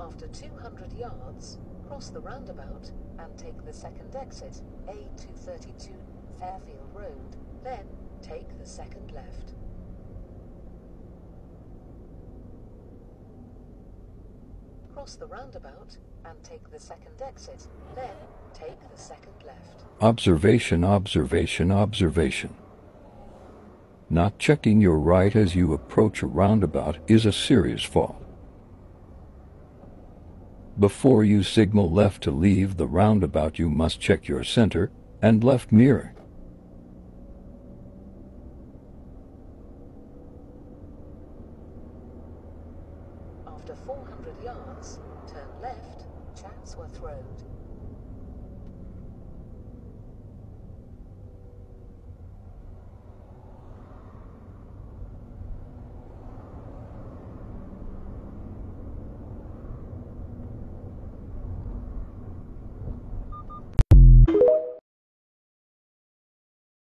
After 200 yards, cross the roundabout and take the second exit, A232 Fairfield Road, then take the second left. Cross the roundabout and take the second exit, then take the second left. Observation, observation, observation. Not checking your right as you approach a roundabout is a serious fault. Before you signal left to leave the roundabout, you must check your center and left mirror. After 400 yards, turn left, Chatsworth Road.